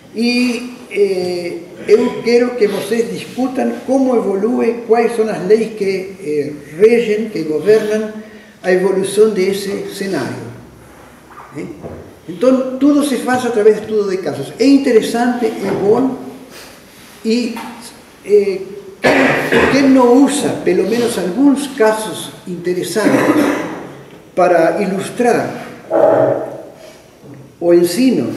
E eu quero que vocês discutam como evolui, quais são as leis que regem, que governam a evolução desse cenário. Então, tudo se faz através de estudo de casos. É interessante, é bom, e quem não usa, pelo menos, alguns casos interessantes para ilustrar o ensino,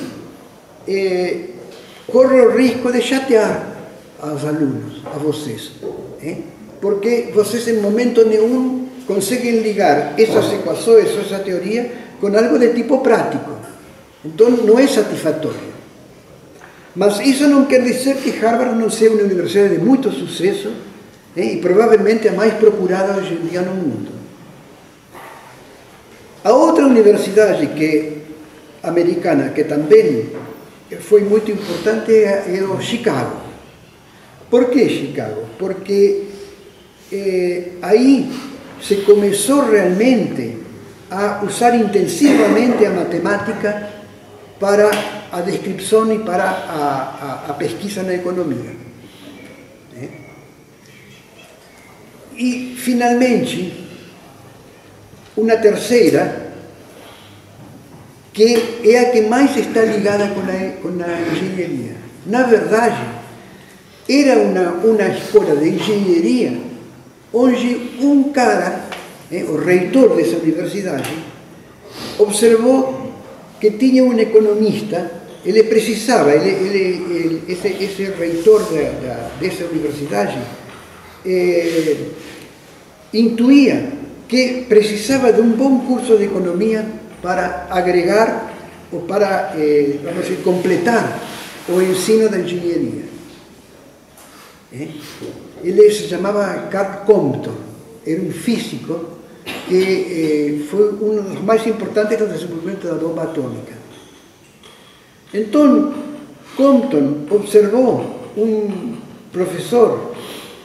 corre o risco de chatear aos alunos, a vocês. Porque vocês, em momento nenhum, conseguem ligar essas equações, essa teoria, com algo de tipo prático. Então, não é satisfatório. Mas isso não quer dizer que Harvard não seja uma universidade de muito sucesso, e provavelmente a mais procurada hoje em dia no mundo. A outra universidade americana que também foi muito importante é o Chicago. Por que Chicago? Porque aí se começou realmente a usar intensivamente a matemática para a descrição e para a pesquisa na economia. E, finalmente, uma terceira, que é a que mais está ligada com a engenharia. Na verdade, era uma escola de engenharia onde um cara, o reitor dessa universidade, observou que tinha um economista, ele precisava, esse reitor dessa universidade, intuía que precisava de um bom curso de economia para agregar ou para, vamos dizer, completar o ensino da engenharia. Ele se chamava Carl Compton, era um físico que foi um dos mais importantes no desenvolvimento da bomba atômica. Então, Compton observou um professor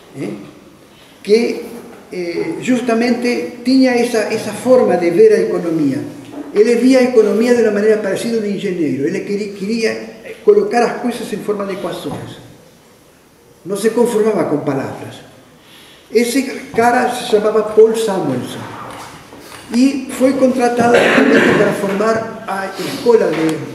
que justamente tinha essa forma de ver a economia. Ele via a economia de uma maneira parecida ao engenheiro. Ele queria colocar as coisas em forma de equações. Não se conformava com palavras. Esse cara se chamava Paul Samuelson e foi contratado para formar a escola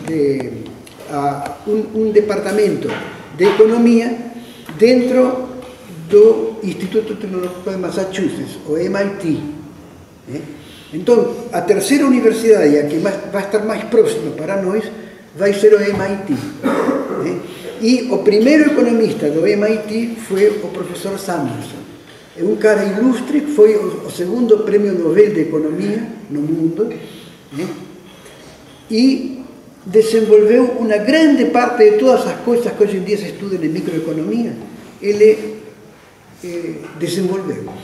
um departamento de economia dentro do Instituto Tecnológico de Massachusetts, o MIT. Então, a terceira universidade, a que vai estar mais próxima para nós, vai ser o MIT. E o primeiro economista do MIT foi o professor Samuelson. É um cara ilustre, foi o segundo prêmio Nobel de Economia no mundo, e desenvolveu uma grande parte de todas as coisas que hoje em dia se estudam em microeconomia, ele desenvolveu.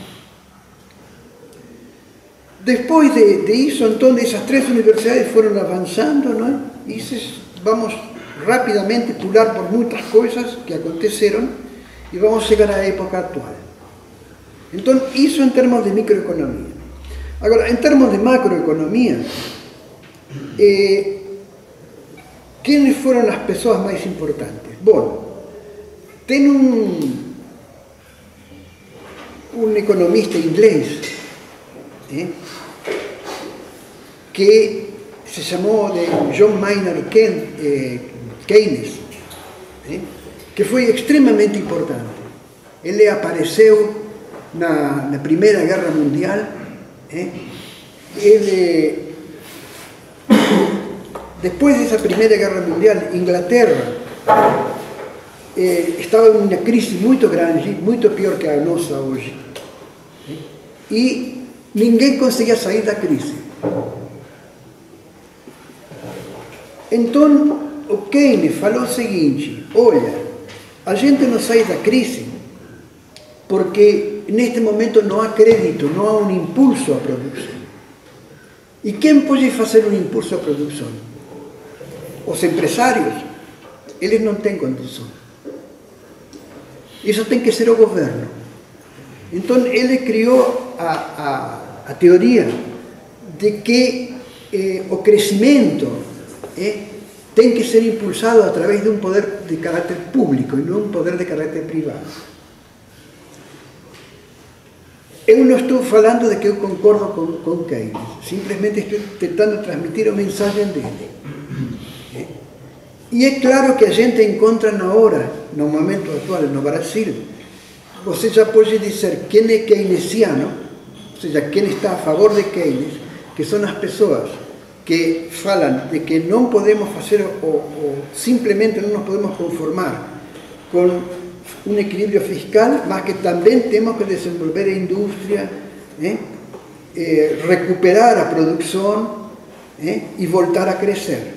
Depois de isso, então, essas três universidades foram avançando, não é? E vamos rapidamente pular por muitas coisas que aconteceram e vamos chegar à época atual. Então, isso em termos de microeconomia. Agora, em termos de macroeconomia, quem foram as pessoas mais importantes? Bom, tem um economista inglês que se chamou de John Maynard Keynes, que foi extremamente importante. Ele apareceu na Primeira Guerra Mundial. Depois dessa Primeira Guerra Mundial, Inglaterra estava em uma crise muito grande, muito pior que a nossa hoje. E ninguém conseguia sair da crise. Então, o Keynes falou o seguinte: olha, a gente não sai da crise porque neste momento não há crédito, não há um impulso à produção. E quem pode fazer um impulso à produção? Os empresários, eles não têm condição. Isso tem que ser o governo. Então, ele criou a teoria de que o crescimento tem que ser impulsado através de um poder de carácter público e não um poder de carácter privado. Eu não estou falando de que eu concordo com Keynes, simplesmente estou tentando transmitir a mensagem dele. E é claro que a gente encontra na hora, no momento atual, no Brasil, você já pode dizer quem é keynesiano, ou seja, quem está a favor de Keynes, que são as pessoas que falam de que não podemos fazer, ou simplesmente não nos podemos conformar com um equilíbrio fiscal, mas que também temos que desenvolver a indústria, recuperar a produção e voltar a crescer.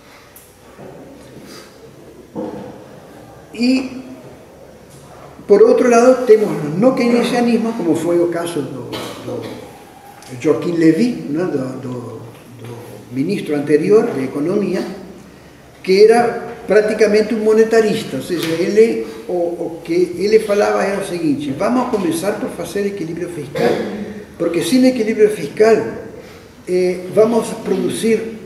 E, por outro lado, temos no keynesianismo, como foi o caso do Joaquim Levy, né, do ministro anterior de Economia, que era praticamente um monetarista, ou seja, o que ele falava era o seguinte: vamos começar por fazer equilíbrio fiscal, porque sem equilíbrio fiscal vamos produzir,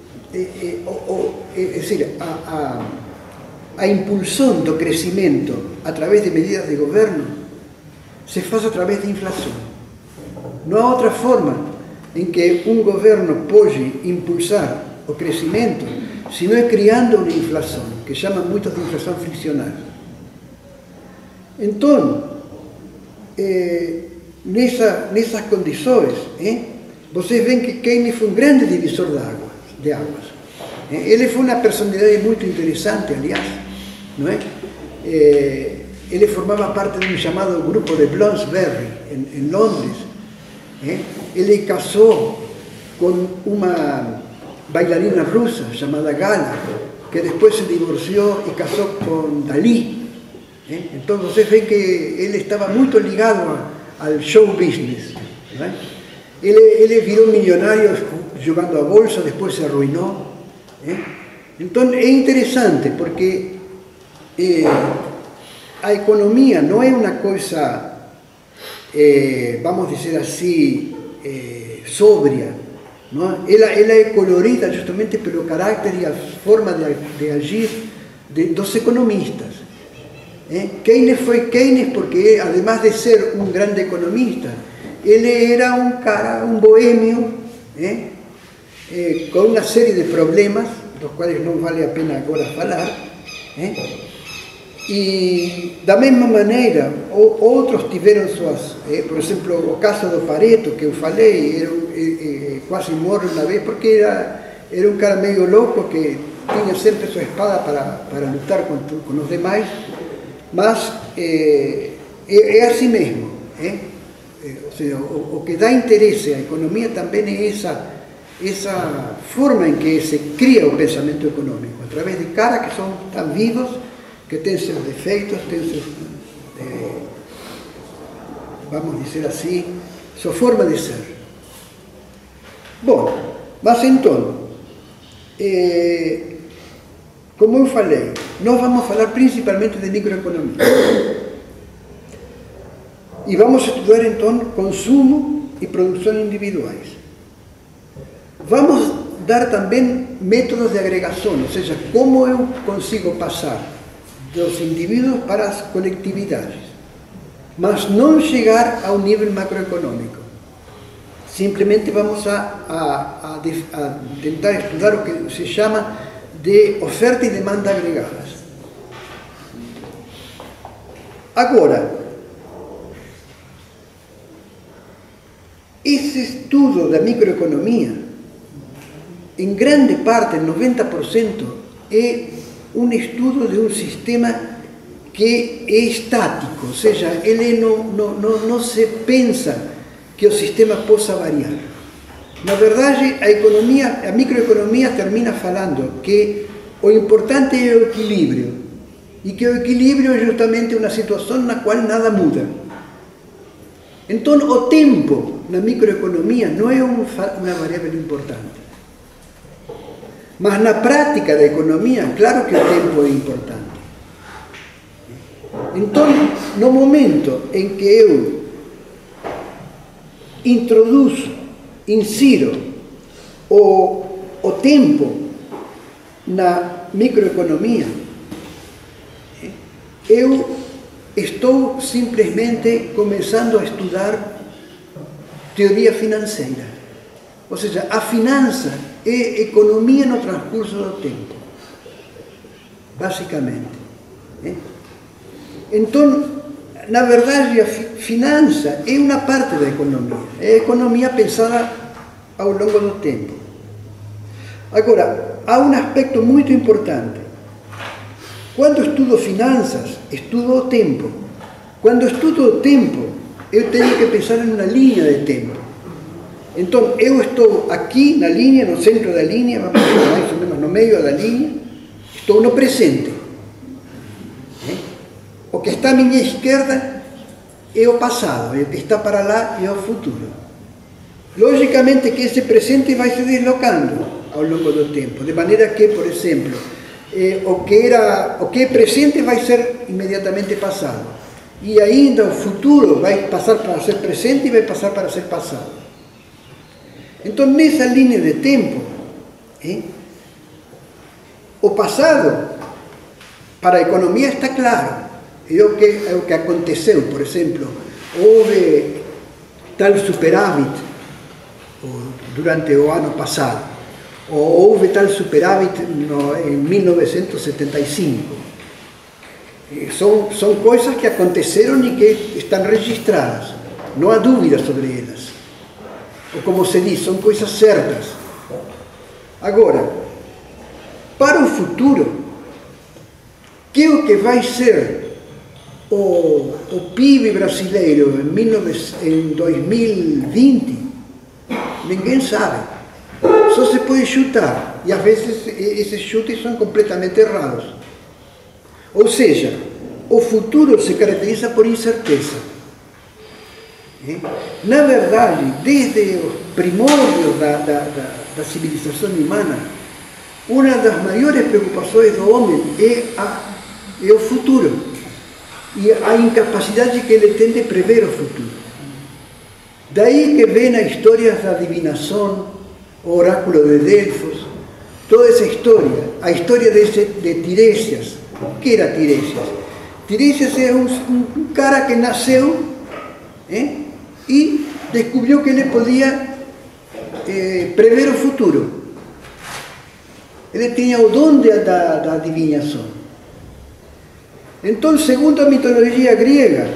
é decir, a impulsão do crescimento através de medidas de governo se faz através de inflação. Não há outra forma em que um governo pode impulsar o crescimento se não é criando uma inflação, que chamam muito de inflação friccional. Então, nessas condições, vocês veem que Keynes foi um grande divisor de águas. Ele foi uma personalidade muito interessante, aliás, não é? Ele formava parte de um chamado grupo de Bloomsbury, em Londres. Ele casou com uma bailarina russa chamada Gala, que depois se divorciou e casou com Dalí. Então você vê que ele estava muito ligado ao show business. Não é? Ele virou milionário jogando a bolsa, depois se arruinou. Então é interessante porque a economia não é uma coisa, vamos dizer assim, sóbria. Não? Ela é colorida justamente pelo caráter e a forma de agir dos economistas. Keynes foi Keynes porque, además de ser um grande economista, ele era um boêmio, com uma série de problemas, dos quais não vale a pena agora falar. E, da mesma maneira, outros tiveram suas... por exemplo, o caso do Pareto, que eu falei, quase morre uma vez, porque era um cara meio louco, que tinha sempre sua espada para lutar com os demais, mas é assim mesmo. Ou seja, o que dá interesse à economia também é essa forma em que se cria o pensamento econômico, através de caras que são tão vivos, que têm seus defeitos, têm seus, vamos dizer assim, sua forma de ser. Bom, mas então, como eu falei, nós vamos falar principalmente de microeconomia. E vamos estudar então consumo e produção individuais. Vamos dar também métodos de agregação, ou seja, como eu consigo passar dos indivíduos para as coletividades, mas não chegar ao nível macroeconômico. Simplesmente vamos a tentar estudar o que se chama de oferta e demanda agregadas. Agora, esse estudo da microeconomia, em grande parte, 90%, é um estudo de um sistema que é estático, ou seja, ele não se pensa que o sistema possa variar. Na verdade, a microeconomia termina falando que o importante é o equilíbrio, e que o equilíbrio é justamente uma situação na qual nada muda. Então, o tempo na microeconomia não é uma variável importante. Mas na prática da economia, claro que o tempo é importante. Então, no momento em que eu insiro o tempo na microeconomia, eu estou simplesmente começando a estudar teoria financeira. Ou seja, a finança é economia no transcurso do tempo, basicamente. Então, na verdade, a finança é uma parte da economia. É a economia pensada ao longo do tempo. Agora, há um aspecto muito importante. Quando estudo finanças, estudo o tempo. Quando estudo o tempo, eu tenho que pensar em uma linha de tempo. Então, eu estou aqui na linha, no centro da linha, vamos dizer, mais ou menos no meio da linha, estou no presente. O que está à minha esquerda é o passado, e o que está para lá é o futuro. Logicamente que esse presente vai se deslocando ao longo do tempo, de maneira que, por exemplo, o que é presente vai ser imediatamente passado. E ainda o futuro vai passar para ser presente e vai passar para ser passado. Então, nessa linha de tempo, o passado, para a economia está claro. É o que aconteceu, por exemplo, houve tal superávit durante o ano passado, ou houve tal superávit em 1975. São coisas que aconteceram e que estão registradas, não há dúvida sobre elas. Ou como se diz, são coisas certas. Agora, para o futuro, que é o que vai ser o PIB brasileiro em 2020, ninguém sabe. Só se pode chutar, e às vezes esses chutes são completamente errados. Ou seja, o futuro se caracteriza por incerteza. Na verdade, desde os primórdios da civilização humana, uma das maiores preocupações do homem é o futuro. E a incapacidade que ele tem de prever o futuro. Daí que vem a história da adivinação, o oráculo de Delfos, toda essa história, a história de Tiresias. O que era Tiresias? Tiresias é um cara que nasceu e descobriu que ele podia prever o futuro. Ele tinha o dom da adivinhação. Então, segundo a mitologia grega,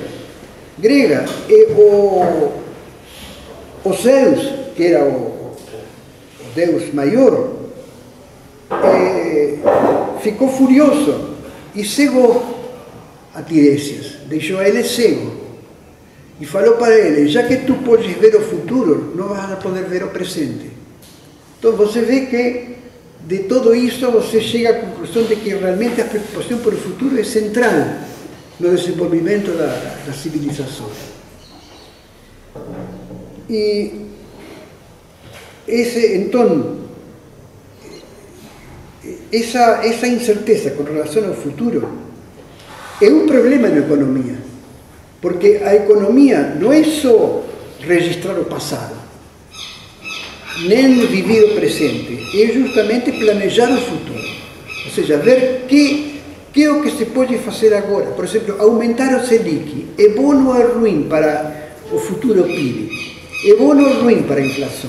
o Zeus, que era o deus maior, ficou furioso e cegou a Tiresias, deixou ele cego. E falou para ele: já que tu podes ver o futuro, não vas poder ver o presente. Então você vê que de tudo isso você chega à conclusão de que realmente a preocupação por o futuro é central no desenvolvimento da civilização. E então, essa incerteza com relação ao futuro é um problema na economia, porque a economia não é só registrar o passado, nem viver o presente, é justamente planejar o futuro. Ou seja, ver que é o que se pode fazer agora. Por exemplo, aumentar o Selic é bom ou é ruim para o futuro PIB? É bom ou é ruim para a inflação?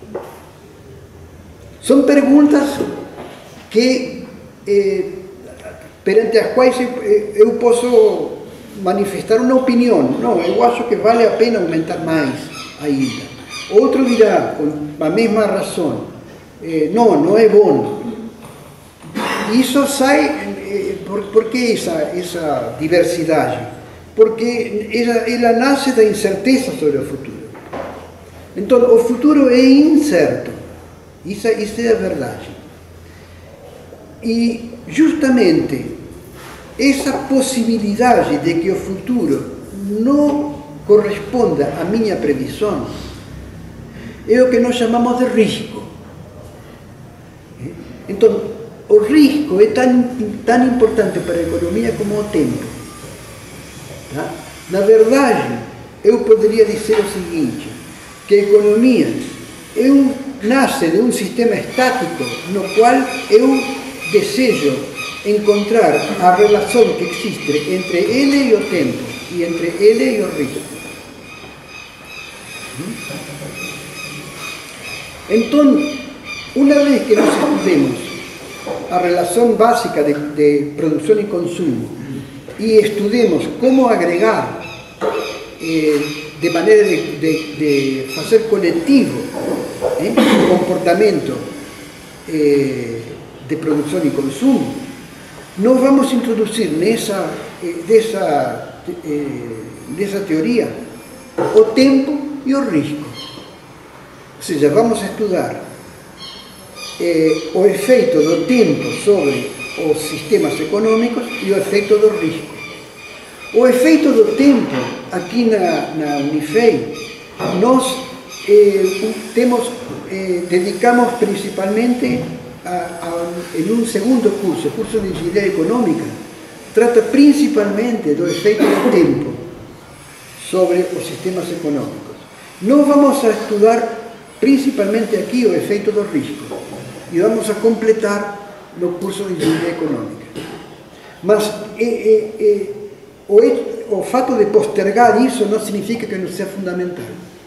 São perguntas que, perante as quais eu posso manifestar uma opinião. Não, eu acho que vale a pena aumentar mais ainda. Outro dirá, com a mesma razão, não é bom. Isso sai, por que essa diversidade? Porque ela nasce da incerteza sobre o futuro. Então, o futuro é incerto. Isso é a verdade. E, justamente, essa possibilidade de que o futuro não corresponda à minha previsão é o que nós chamamos de risco. Então, o risco é tão importante para a economia como o tempo. Tá? Na verdade, eu poderia dizer o seguinte, que a economia nasce de um sistema estático no qual eu desejo encontrar a relação que existe entre ele e o tempo, e entre ele e o risco. Então, uma vez que nós estudemos a relação básica de produção e consumo e estudemos como agregar de maneira de fazer coletivo o comportamento de produção e consumo, nós vamos introduzir nessa teoria o tempo e o risco. Ou seja, vamos estudar o efeito do tempo sobre os sistemas econômicos e o efeito do risco. O efeito do tempo, aqui na Unifei, nós dedicamos principalmente em um segundo curso, o curso de Engenharia Econômica, trata principalmente do efeito do tempo sobre os sistemas econômicos. Nós vamos a estudar principalmente aqui o efeito do risco e vamos a completar no curso de Engenharia Econômica. Mas o fato de postergar isso não significa que não seja fundamental.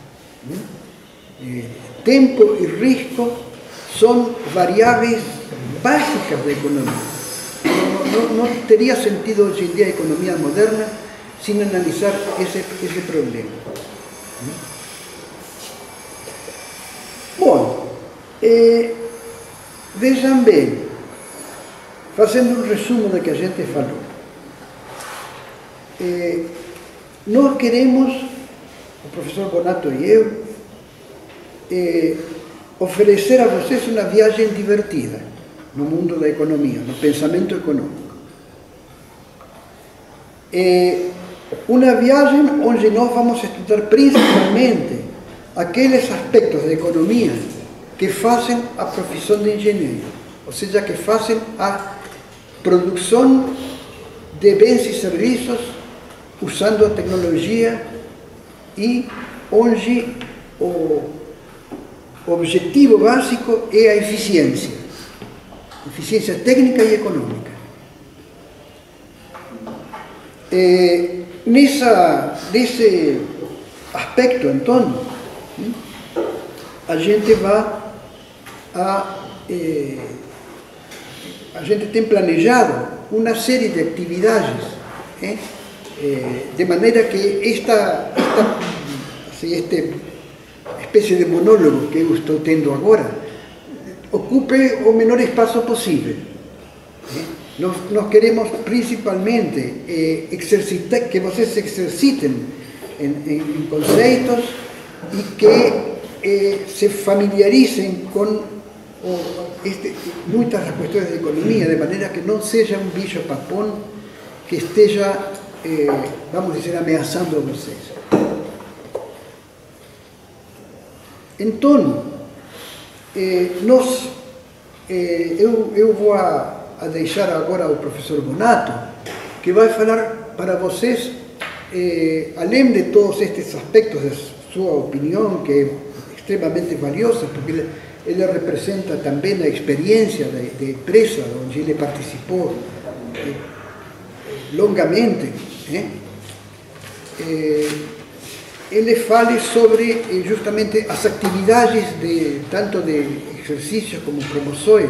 Tempo e risco são variáveis básicas da economia. Não teria sentido hoje em dia a economia moderna sem analisar esse problema. Bom, vejam bem, fazendo um resumo do que a gente falou. Nós queremos, o professor Bonato e eu, oferecer a vocês uma viagem divertida no mundo da economia, no pensamento econômico. Uma viagem onde nós vamos estudar principalmente aqueles aspectos da economia que fazem a profissão de engenheiro, ou seja, que fazem a produção de bens e serviços usando a tecnologia e onde o objetivo básico é a eficiência técnica e econômica. Nesse aspecto, então, a gente tem planejado uma série de atividades, de maneira que esta espécie de monólogo que eu estou tendo agora ocupe o menor espaço possível. Nós queremos principalmente que vocês se exercitem em conceitos e que se familiarizem com muitas das questões de economia, de maneira que não seja um bicho papão que esteja, vamos dizer, ameaçando a vocês. Então, eu vou deixar agora o professor Bonato, que vai falar para vocês, além de todos estes aspectos de sua opinião, que é extremamente valiosa, porque ele representa também a experiência de empresa, onde ele participou longamente, ele fale sobre justamente as atividades tanto de exercícios como promoções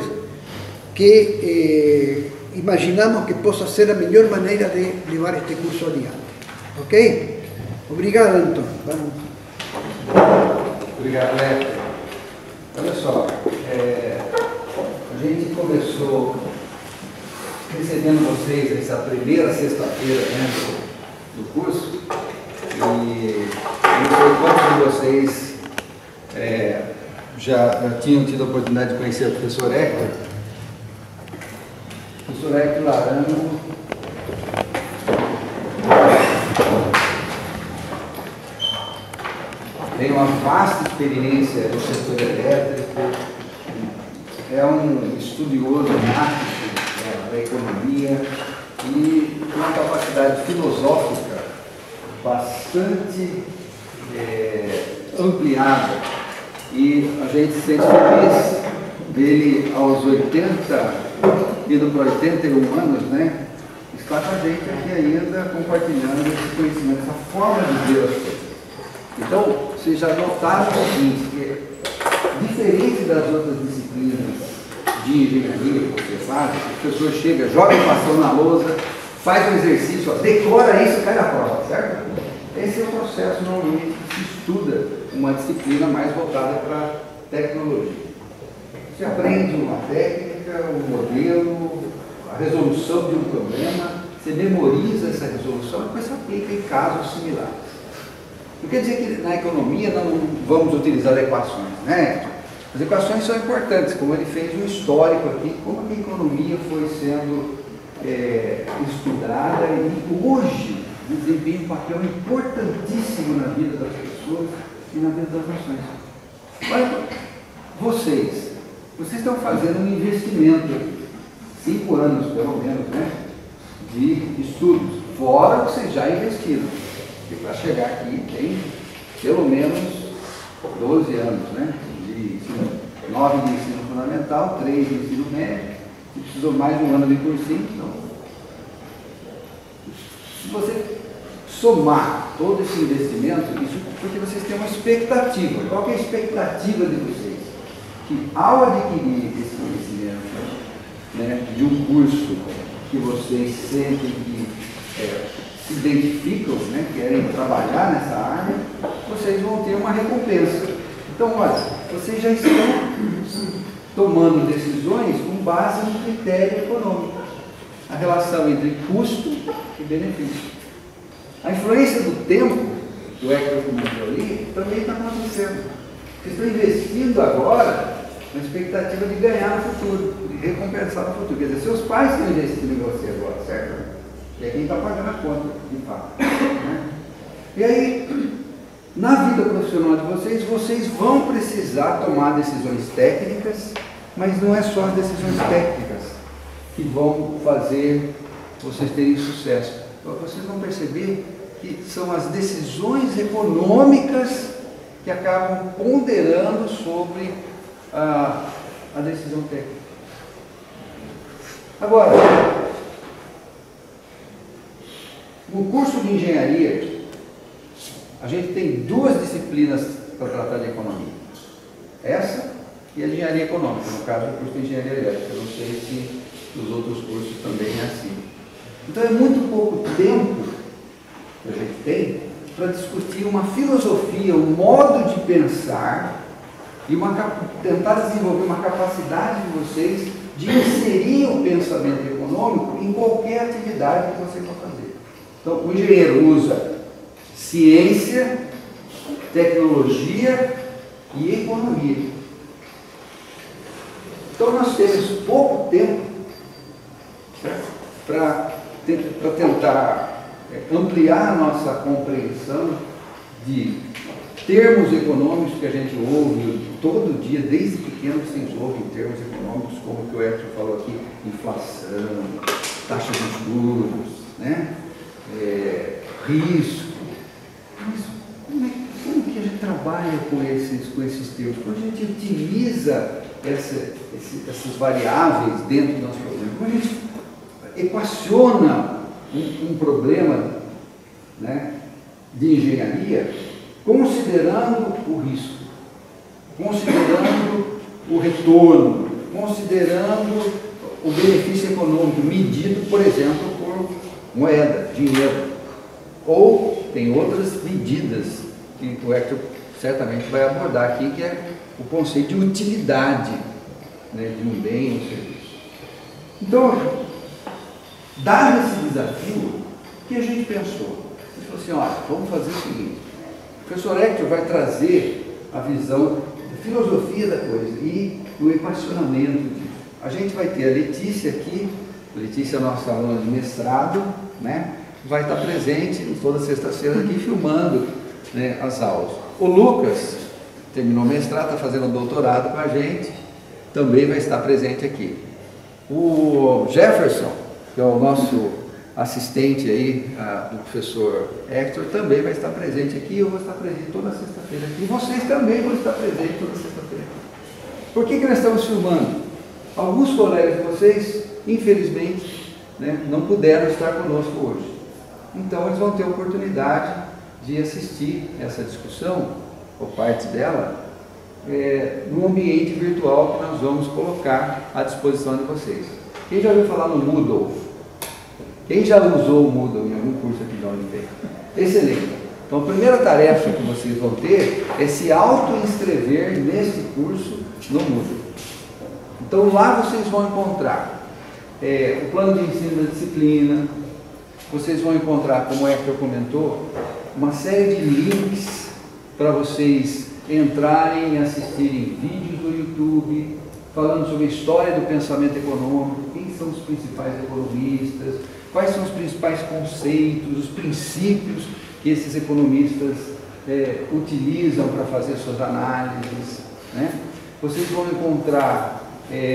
que imaginamos que possa ser a melhor maneira de levar este curso adiante. Ok? Obrigado, Antônio. Obrigado, Neto. Olha só, a gente começou recebendo vocês essa primeira sexta-feira do curso, e não sei quantos de vocês já tinham tido a oportunidade de conhecer o professor Hector. O professor Hector Laranjo tem uma vasta experiência no setor elétrico, é um estudioso nato da economia e uma capacidade filosófica bastante ampliada, e a gente se sente feliz dele aos 88 indo para 81 anos, né? Está com a gente aqui ainda compartilhando esse conhecimento, essa forma de ver as coisas. Então, vocês já notaram o seguinte, que diferente das outras disciplinas de engenharia que você faz, o professor chega, joga a equação na lousa, faz um exercício, ó, decora isso e cai na prova, certo? Esse é o processo normalmente que se estuda uma disciplina mais voltada para tecnologia. Você aprende uma técnica, um modelo, a resolução de um problema, você memoriza essa resolução e depois você aplica em casos similares. Não quer dizer que na economia não vamos utilizar equações, né? As equações são importantes, como ele fez um histórico aqui, como a economia foi sendo estudada e hoje desempenha um papel importantíssimo na vida das pessoas e na vida das nações. Olha, vocês estão fazendo um investimento, 5 anos pelo menos, né, de estudos, fora o que vocês já investiram. Porque para chegar aqui tem pelo menos 12 anos, né, de ensino, 9 de ensino fundamental, 3 de ensino médio, e precisou mais de um ano de cursinho. Então, se você somar todo esse investimento, isso porque vocês têm uma expectativa. Qual que é a expectativa de vocês? Que ao adquirir esse conhecimento, né, de um curso que vocês sentem que se identificam, né, querem trabalhar nessa área, vocês vão ter uma recompensa. Então, olha, vocês já estão tomando decisões com base no critério econômico, a relação entre custo e benefício. A influência do tempo, que o Hector comentou ali, também está acontecendo. Vocês estão investindo agora na expectativa de ganhar no futuro, de recompensar no futuro. Quer dizer, seus pais estão investindo em você agora, certo? E é quem está pagando a conta, de fato. Né? E aí, na vida profissional de vocês, vocês vão precisar tomar decisões técnicas, mas não é só as decisões técnicas que vão fazer vocês terem sucesso. Vocês vão perceber que são as decisões econômicas que acabam ponderando sobre a decisão técnica. Agora, no curso de engenharia, a gente tem 2 disciplinas para tratar de economia. Essa e a engenharia econômica, no caso do curso de engenharia elétrica. Eu não sei se os outros cursos também é assim. Então é muito pouco tempo que a gente tem para discutir uma filosofia, um modo de pensar e tentar desenvolver uma capacidade de vocês de inserir o pensamento econômico em qualquer atividade que vocês vão fazer. Então, o engenheiro usa ciência, tecnologia e economia. Então, nós temos pouco tempo para tentar ampliar a nossa compreensão de termos econômicos que a gente ouve todo dia, desde pequeno vocês ouvem termos econômicos, como que o Hector falou aqui, inflação, taxa de juros, né? Risco. Mas como que a gente trabalha com esses termos? Como a gente utiliza essas variáveis dentro do nosso problema? Como a gente equaciona um problema, né, de engenharia, considerando o risco, considerando o retorno, considerando o benefício econômico, medido, por exemplo, por moeda, dinheiro. Ou tem outras medidas que o Hector certamente vai abordar aqui, que é o conceito de utilidade, né, de um bem ou um serviço. Então, dado esse desafio, o que a gente pensou? A gente falou assim, olha, vamos fazer o seguinte, o professor Hector vai trazer a visão da filosofia da coisa e o equacionamento disso. A gente vai ter a Letícia aqui, a Letícia é a nossa aluna de mestrado, né? Vai estar presente toda sexta-feira aqui filmando, né, as aulas. O Lucas terminou o mestrado, está fazendo um doutorado com a gente, também vai estar presente aqui. O Jefferson, que é o nosso assistente aí, do professor Hector, também vai estar presente aqui. Eu vou estar presente toda sexta-feira aqui. E vocês também vão estar presentes toda sexta-feira aqui. Por que nós estamos filmando? Alguns colegas de vocês vocês, infelizmente, né, não puderam estar conosco hoje. Então eles vão ter a oportunidade de assistir essa discussão, ou parte dela, no ambiente virtual que nós vamos colocar à disposição de vocês. Quem já ouviu falar no Moodle? Quem já usou o Moodle em algum curso aqui da Univei? Excelente. Então a primeira tarefa que vocês vão ter é se auto-inscrever nesse curso no Moodle. Então lá vocês vão encontrar o plano de ensino da disciplina, vocês vão encontrar, como o Hector comentou, uma série de links para vocês entrarem e assistirem vídeos do YouTube, falando sobre a história do pensamento econômico, quem são os principais economistas, quais são os principais conceitos, os princípios que esses economistas utilizam para fazer suas análises, né? Vocês vão encontrar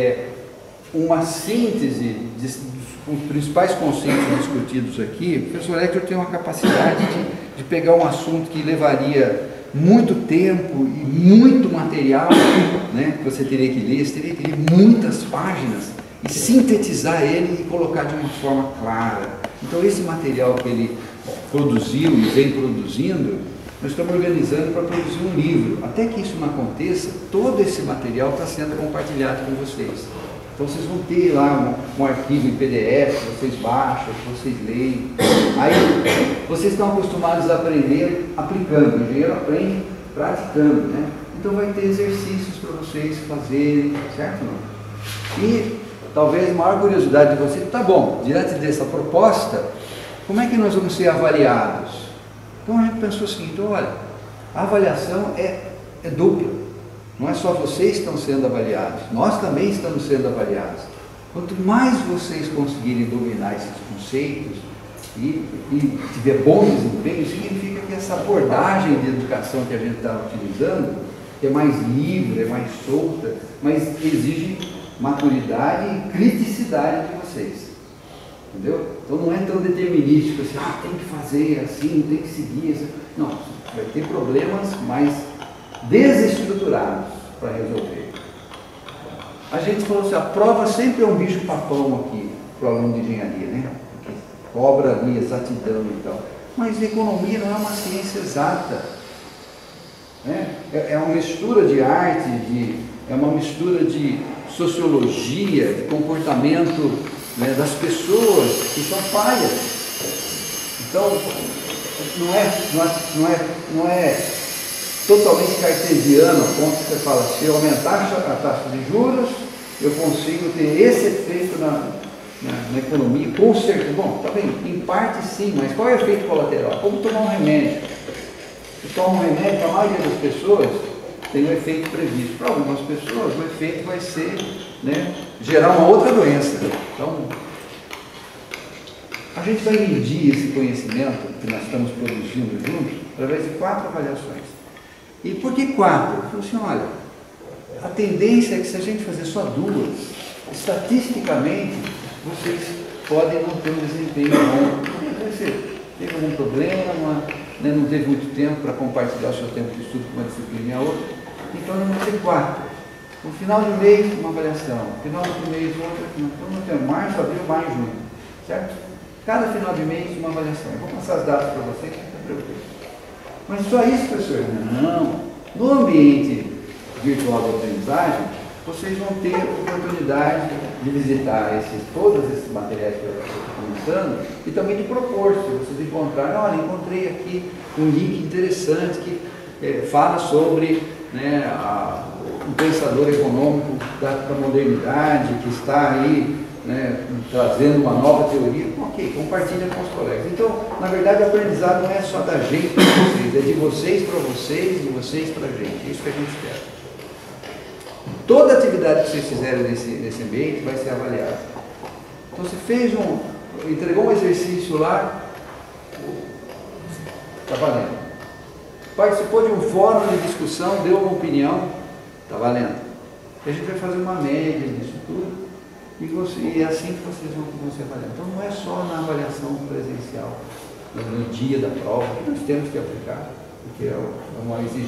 uma síntese dos principais conceitos discutidos aqui. O professor Hector tem uma capacidade de pegar um assunto que levaria muito tempo e muito material, né, que você teria que ler, você teria que ler muitas páginas e sintetizar ele e colocar de uma forma clara. Então esse material que ele produziu e vem produzindo, nós estamos organizando para produzir um livro. Até que isso não aconteça, todo esse material está sendo compartilhado com vocês. Então vocês vão ter lá um arquivo em PDF, vocês baixam, vocês leem. Aí vocês estão acostumados a aprender aplicando, o engenheiro aprende praticando, né? Então vai ter exercícios para vocês fazerem, certo? E talvez a maior curiosidade de vocês, tá bom, diante dessa proposta, como é que nós vamos ser avaliados? Então a gente pensou o seguinte, olha, a avaliação é dupla. Não é só vocês que estão sendo avaliados, nós também estamos sendo avaliados. Quanto mais vocês conseguirem dominar esses conceitos e tiver bom desempenho, significa que essa abordagem de educação que a gente está utilizando é mais livre, é mais solta, mas exige maturidade e criticidade de vocês. Entendeu? Então não é tão determinístico assim, tem que fazer assim, tem que seguir assim. Não, vai ter problemas mais desestruturados para resolver. A gente falou assim, a prova sempre é um bicho papão aqui para o aluno de engenharia, né? Que cobra ali exatidão e tal. Mas economia não é uma ciência exata, né? É uma mistura de arte, é uma mistura de sociologia, de comportamento, né, das pessoas que são falhas. Então não é totalmente cartesiano, a ponto que você fala, se eu aumentar a taxa de juros, eu consigo ter esse efeito na economia, com certeza. Bom, tá bem, em parte sim, mas qual é o efeito colateral? Como tomar um remédio? Se toma um remédio, para a maioria das pessoas, tem um efeito previsto. Para algumas pessoas, o efeito vai ser, né, gerar uma outra doença. Então, a gente vai medir esse conhecimento que nós estamos produzindo juntos através de 4 avaliações. E por que 4? Eu falei assim, olha, a tendência é que se a gente fazer só 2, estatisticamente, vocês podem não ter um desempenho bom. Você teve algum problema, né, não teve muito tempo para compartilhar o seu tempo de estudo com uma disciplina e a outra. Então, nós vamos ter 4. No final do mês, uma avaliação. No final do mês, outra. Então, nós temos março, abril, maio e junho. Certo? Cada final de mês, uma avaliação. Eu vou passar as datas para vocês, não se preocupe. Mas só isso, professor? Não. No ambiente virtual de aprendizagem, vocês vão ter a oportunidade de visitar todos esses materiais que eu estou comentando e também de propor, se vocês encontrarem, olha, encontrei aqui um link interessante que fala sobre, né, um pensador econômico da modernidade que está aí, né, trazendo uma nova teoria. Ok, compartilha com os colegas. Então, na verdade, o aprendizado não é só da gente para vocês, é de vocês para vocês, de vocês para a gente. É isso que a gente espera. Toda atividade que vocês fizerem nesse ambiente vai ser avaliada. Então, você entregou um exercício lá, está valendo. Participou de um fórum de discussão, deu uma opinião, está valendo. E a gente vai fazer uma média disso tudo. E é assim que vocês vão ser avaliados. Então não é só na avaliação presencial, no dia da prova, que nós temos que aplicar, porque é uma exigência.